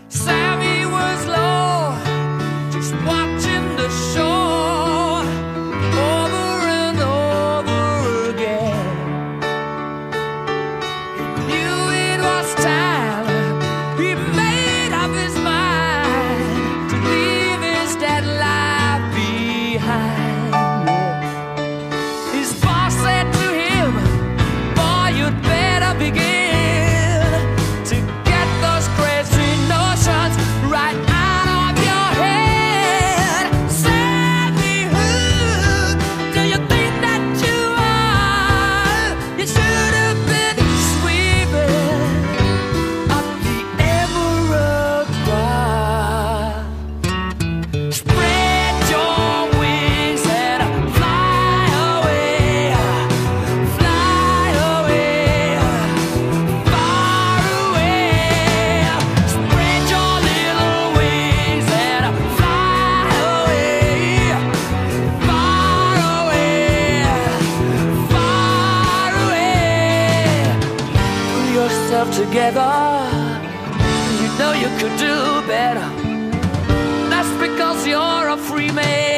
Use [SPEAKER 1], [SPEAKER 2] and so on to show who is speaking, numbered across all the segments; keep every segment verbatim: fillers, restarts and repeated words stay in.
[SPEAKER 1] Sammy was low, just watching the show over and over again. He knew it was time, he made up his mind to leave his dead life behind. His boss said to him, boy, you'd better begin to get those crazy notions right out of your head. Sammy, who do you think that you are? You should have been sweeping up the Emerald Bar. Spread your wings and fly away, fly away, far away. Spread your little wings and fly away, far away, far away. Pull yourself together, you know you could do better. That's because you're a free man.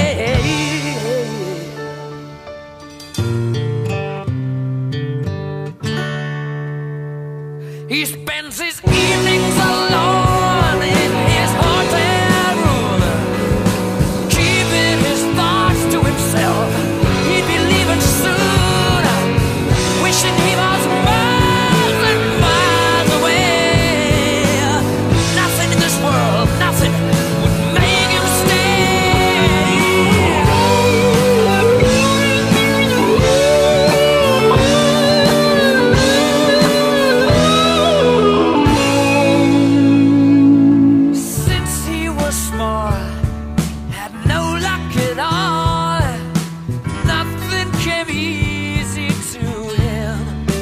[SPEAKER 1] He spends his evenings alone in his hotel room, keeping his thoughts to himself. He'd be leaving soon, wishing he was miles and miles away. Nothing in this world, nothing would make him stay. Since he was small, had no luck at all, nothing came easy to him.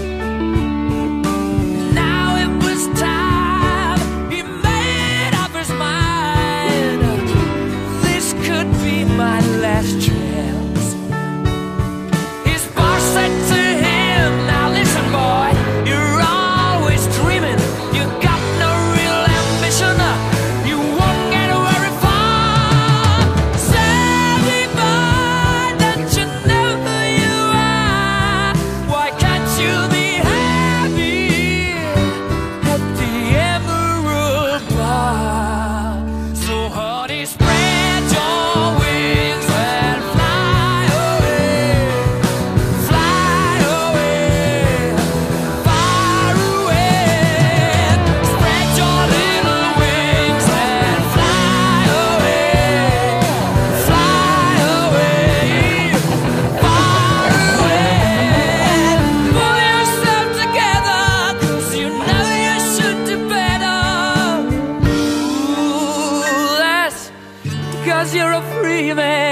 [SPEAKER 1] Now it was time, he made up his mind. This could be my last chance. His boss said to him, now listen boy, you're always dreaming, you got no real ambition, you won't get very far. Sammy boy, don't you know who you are? Why can't you be happy at the Emerald Bar? So honey, spread your wings and fly away, fly away, far away. Spread your little wings and fly away, fly away, far away. Pull yourself together, 'cause you know you should do better. Ooh, that's because you're a free man.